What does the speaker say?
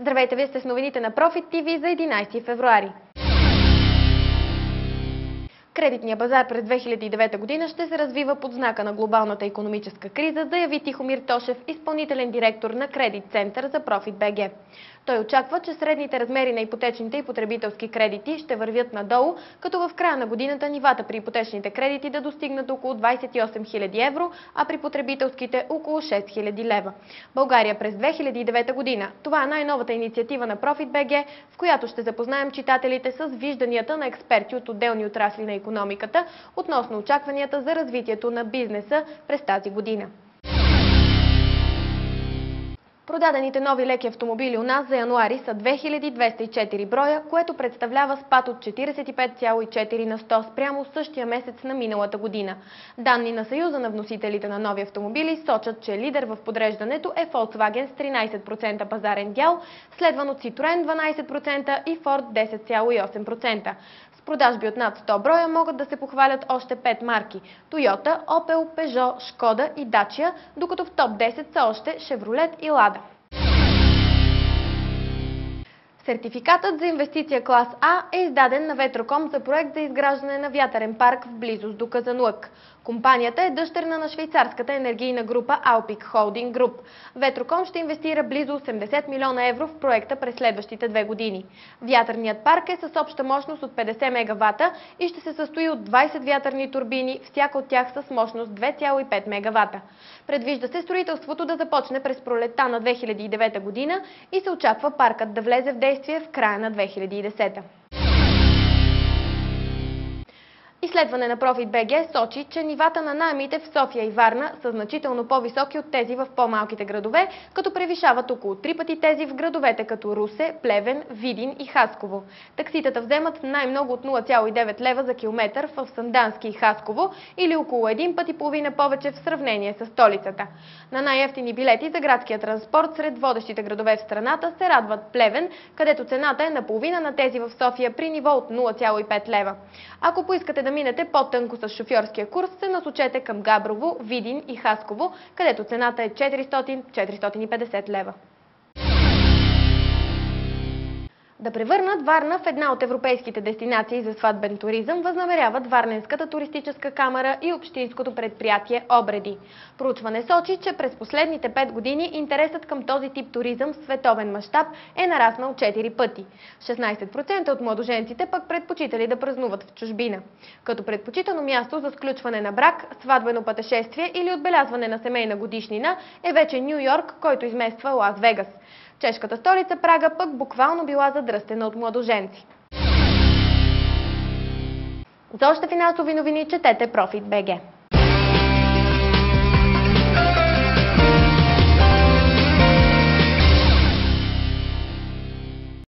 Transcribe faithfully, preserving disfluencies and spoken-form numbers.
Здравейте, вие сте с новините на Profit ти ви за единайсети февруари. Кредитният пазар през две хиляди и девета година ще се развива под знака на глобалната икономическа криза, заяви Тихомир Тошев, изпълнителен директор на Кредит Център за Profit точка би джи. Той очаква, че средните размери на ипотечните и потребителски кредити ще вървят надолу, като в края на годината нивата при ипотечните кредити да достигнат около двайсет и осем хиляди евро, а при потребителските около шест хиляди лева. България през две хиляди и девета година. Това е най-новата инициатива на Profit точка би джи, в която ще запознаем читателите с вижданията на експерти от отделни отрасли на икономиката относно очакванията за развитието на бизнеса през тази година. Продадените нови леки автомобили у нас за януари са две хиляди двеста и четири броя, което представлява спад от четирийсет и пет цяло и четири на сто спрямо същия месец на миналата година. Данни на Съюза на вносителите на нови автомобили сочат, че лидер в подреждането е Volkswagen с тринайсет процента пазарен дял, следван от Citroen дванайсет процента и Ford десет цяло и осем процента. С продажби от над сто броя могат да се похвалят още пет марки – Toyota, Opel, Peugeot, Skoda и Dacia, докато в топ десет са още Chevrolet и Lada. Сертификатът за инвестиция клас А е издаден на Ветроком за проект за изграждане на вятърен парк в близост до Казанлък. Компанията е дъщерна на швейцарската енергийна група Alpiq Holding Group. Ветроком ще инвестира близо осемдесет милиона евро в проекта през следващите две години. Вятърният парк е с обща мощност от петдесет мегавата и ще се състои от двайсет вятърни турбини, всяка от тях с мощност две цяло и пет мегавата. Предвижда се строителството да започне през пролетта на две хиляди и девета година и се очаква паркът да влезе в действие в края на две хиляди и десета. Изследване на Profit точка би джи сочи, че нивата на наемите в София и Варна са значително по-високи от тези в по-малките градове, като превишават около три пъти тези в градовете като Русе, Плевен, Видин и Хасково. Такситата вземат най-много от нула цяло и девет лева за километър в Сандански и Хасково или около един път и половина повече в сравнение с столицата. На най-евтини билети за градския транспорт сред водещите градове в страната се радват Плевен, където цената е наполовина на тези в София при ниво от нула цяло и пет лева. Ако поискате да минете по-тънко с шофьорския курс, се насочете към Габрово, Видин и Хасково, където цената е четиристотин до четиристотин и петдесет лева. Да превърнат Варна в една от европейските дестинации за сватбен туризъм възнамеряват Варненската туристическа камара и общинското предприятие Обреди. Проучване сочи, че през последните пет години интересът към този тип туризъм в световен мащаб е нараснал четири пъти. шестнайсет процента от младоженците пък предпочитали да празнуват в чужбина. Като предпочитано място за сключване на брак, сватбено пътешествие или отбелязване на семейна годишнина е вече Ню Йорк, който измества Лас Вегас. Чешката столица Прага пък буквално била задръстена от младоженци. За още финансови новини четете Profit точка би джи.